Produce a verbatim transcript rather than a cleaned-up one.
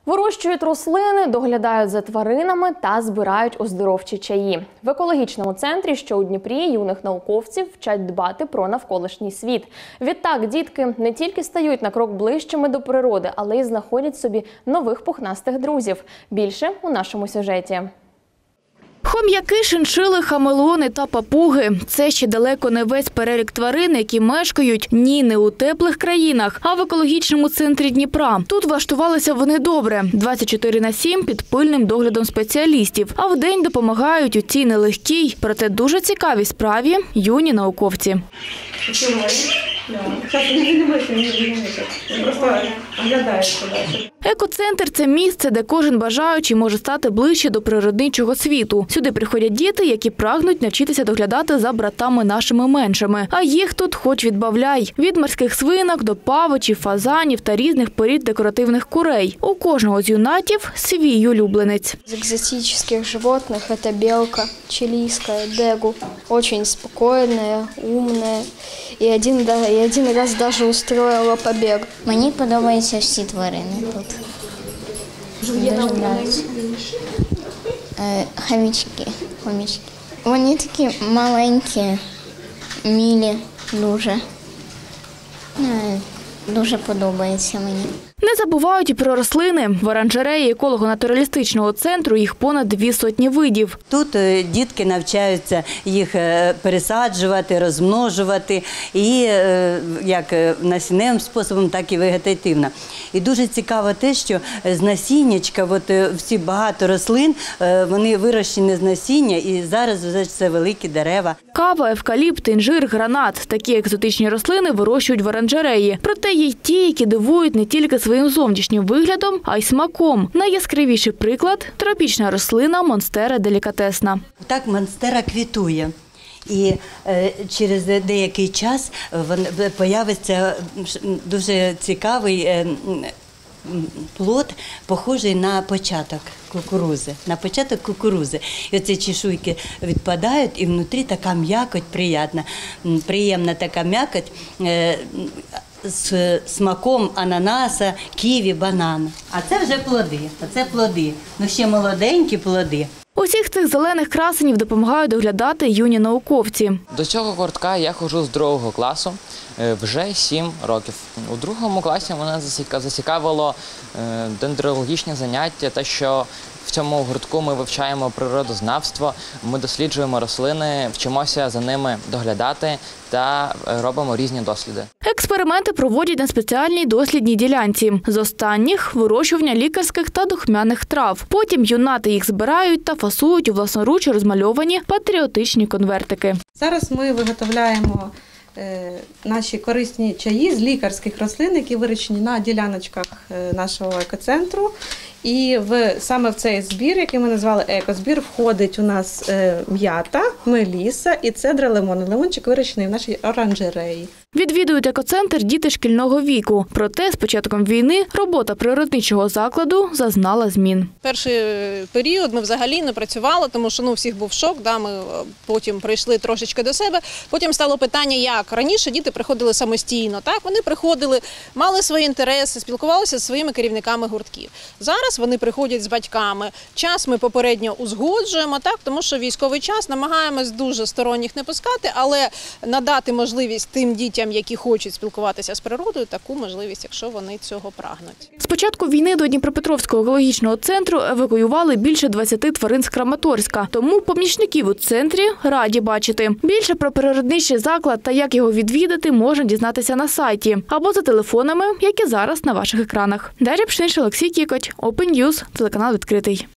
Вирощують рослини, доглядають за тваринами та збирають оздоровчі чаї. В екологічному центрі, що у Дніпрі, юних науковців вчать дбати про навколишній світ. Відтак, дітки не тільки стають на крок ближчими до природи, але й знаходять собі нових пухнастих друзів. Більше у нашому сюжеті. Хом'яки, шиншили, хамелеони та папуги – це ще далеко не весь перелік тварин, які мешкають ні не у теплих країнах, а в екологічному центрі Дніпра. Тут влаштувалися вони добре – двадцять чотири на сім під пильним доглядом спеціалістів, а вдень допомагають у цій нелегкій, проте дуже цікавій справі юні науковці. Екоцентр – це місце, де кожен бажаючий може стати ближче до природничого світу. Сюди приходять діти, які прагнуть навчитися доглядати за братами нашими меншими. А їх тут хоч відбавляй. Від морських свинок до павичів, фазанів та різних порід декоративних курей. У кожного з юнатів свій улюбленець. З екзотичних животних – це білка, чилійська, дегу. Дуже спокійна, умна. І один, і один раз навіть устроїла побіг. Мені подобаються всі тварини тут. Дуже подобається. Хомячки, хомячки. Вони такі маленькі, милі, дуже. Дуже подобається мені. Не забувають і про рослини. В оранжереї еколого-натуралістичного центру їх понад дві сотні видів. Тут дітки навчаються їх пересаджувати, розмножувати і як насінневим способом, так і вегетативно. І дуже цікаво те, що з насіннячка, от всі багато рослин, вони вирощені з насіння і зараз вже це великі дерева. Кава, евкаліпт, інжир, гранат – такі екзотичні рослини вирощують в оранжереї. Проте є й ті, які дивують не тільки своїм зовнішнім виглядом, а й смаком. Найяскравіший приклад – тропічна рослина монстера делікатесна. Так монстера квітує. І е, через деякий час з'явиться дуже цікавий е, плод, похожий на початок кукурузи, на початок кукурузи. І оці чешуйки відпадають, і внутрі така м'якоть приємна, приємна така м'якоть е, з смаком ананаса, ківі, банана. А це вже плоди, оце плоди, ну ще молоденькі плоди. Усіх цих зелених красенів допомагають доглядати юні науковці. До цього гуртка я ходжу з другого класу вже сім років. У другому класі мене зацікавило дендрологічне заняття, те, що в цьому гуртку ми вивчаємо природознавство, ми досліджуємо рослини, вчимося за ними доглядати та робимо різні досліди. Експерименти проводять на спеціальній дослідній ділянці. З останніх – вирощування лікарських та духмяних трав. Потім юнати їх збирають та фасують у власноруч розмальовані патріотичні конвертики. Зараз ми виготовляємо наші корисні чаї з лікарських рослин, які вирощені на діляночках нашого екоцентру. І в, саме в цей збір, який ми назвали екозбір, входить у нас м'ята, меліса і цедра лимону. Лимончик вирощений в нашій оранжереї. Відвідують екоцентр діти шкільного віку. Проте з початком війни робота природничого закладу зазнала змін. Перший період ми взагалі не працювали, тому що ну, у всіх був шок, да, ми потім прийшли трошечки до себе. Потім стало питання, як раніше діти приходили самостійно. Так? Вони приходили, мали свої інтереси, спілкувалися зі своїми керівниками гуртків. Зараз вони приходять з батьками. Час ми попередньо узгоджуємо, так? Тому що військовий час намагаємось дуже сторонніх не пускати, але надати можливість тим дітям, які хочуть спілкуватися з природою, таку можливість, якщо вони цього прагнуть. З початку війни до Дніпропетровського екологічного центру евакуювали більше двадцяти тварин з Краматорська. Тому помічників у центрі раді бачити. Більше про природничий заклад та як його відвідати можна дізнатися на сайті або за телефонами, які зараз на ваших екранах. Дар'я Пшенич, Олексій Кікоть, Open News, телеканал «Відкритий».